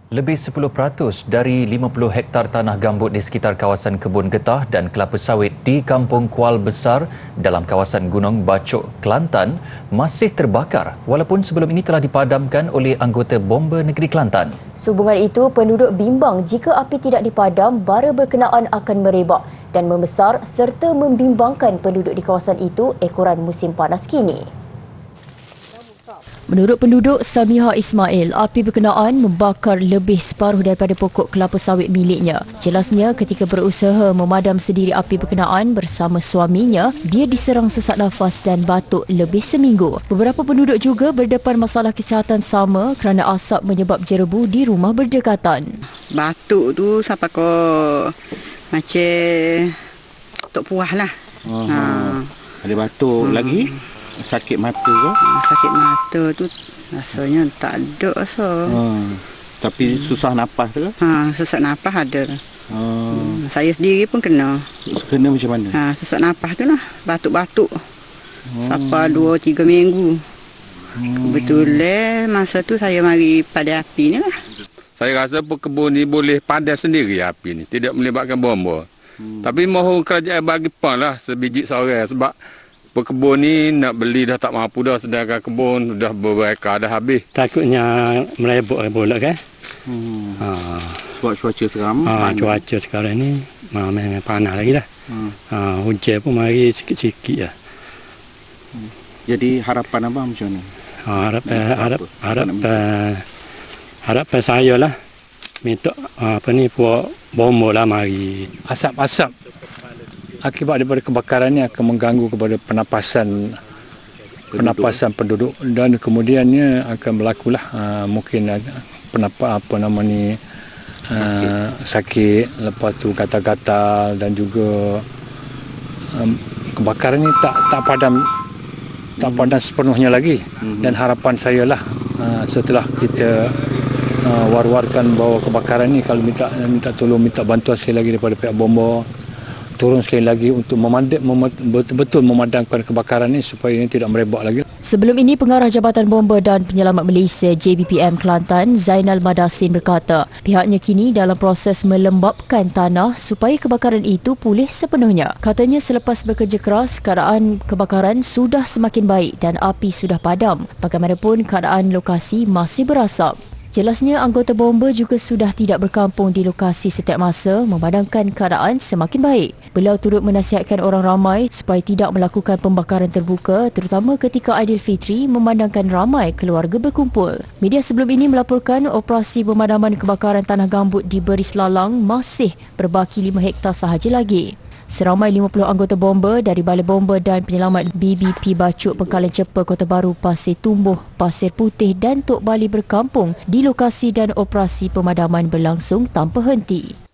Lebih 10% dari 50 hektar tanah gambut di sekitar kawasan kebun getah dan kelapa sawit di Kampung Kual Besar dalam kawasan Gunung Bacok, Kelantan masih terbakar walaupun sebelum ini telah dipadamkan oleh anggota bomba negeri Kelantan. Sehubungan itu, penduduk bimbang jika api tidak dipadam, bara berkenaan akan merebak dan membesar serta membimbangkan penduduk di kawasan itu ekoran musim panas kini. Menurut penduduk Samiha Ismail, api berkenaan membakar lebih separuh daripada pokok kelapa sawit miliknya. Jelasnya, ketika berusaha memadam sendiri api berkenaan bersama suaminya, dia diserang sesak nafas dan batuk lebih seminggu. Beberapa penduduk juga berdepan masalah kesihatan sama kerana asap menyebab jerebu di rumah berdekatan. Batuk tu sampai ke macam tak puas lah. Ada batuk lagi? Sakit mata ke? Sakit mata tu rasanya tak ada rasa. Tapi susah nafas ke? Sesak nafas ada. Saya sendiri pun kena. Kena macam mana? Sesak nafas tu lah. Batuk-batuk. Sampai 2-3 minggu. Kebetulan masa tu saya mari pada api ni lah. Saya rasa pekebun ni boleh padam sendiri api ni. Tidak melibatkan bomba. Tapi mohon kerajaan bagi pun lah sebiji seorang sebab pekebun ni nak beli dah tak mampu dah, sedangkan kebun dah beberapa dah habis. Takutnya merebak pula kan. Sebab cuaca seram. Cuaca sekarang ni memang panas lagi dah. Hujan pun mari sikit-sikit lah. Jadi harapan abang macam mana? Harapan saya lah minta buat bomba lah mari. Asap-asap akibat daripada kebakaran ini akan mengganggu kepada penapasan penduduk dan kemudiannya akan berlakulah mungkin sakit, lepas tu gatal-gatal dan juga kebakaran ini tak padam sepenuhnya lagi. Dan harapan saya lah setelah kita war-warkan bahawa kebakaran ini kalau minta tolong, minta bantuan sekali lagi daripada pihak bomba, turun sekali lagi untuk betul-betul memadamkan kebakaran ini supaya ini tidak merebak lagi. Sebelum ini, Pengarah Jabatan Bomba dan Penyelamat Malaysia JBPM Kelantan, Zainal Madasin berkata, pihaknya kini dalam proses melembapkan tanah supaya kebakaran itu pulih sepenuhnya. Katanya selepas bekerja keras, keadaan kebakaran sudah semakin baik dan api sudah padam. Bagaimanapun, keadaan lokasi masih berasap. Jelasnya, anggota bomba juga sudah tidak berkampung di lokasi setiap masa memandangkan keadaan semakin baik. Beliau turut menasihatkan orang ramai supaya tidak melakukan pembakaran terbuka terutama ketika Aidilfitri memandangkan ramai keluarga berkumpul. Media sebelum ini melaporkan operasi pemadaman kebakaran tanah gambut di Beris Lalang masih berbaki 5 hektar sahaja lagi. Seramai 50 anggota bomba dari Balai Bomba dan Penyelamat BBP Bacok Pengkalan Cepa Kota Baru, Pasir Tumbuh, Pasir Putih dan Tok Bali berkampung di lokasi dan operasi pemadaman berlangsung tanpa henti.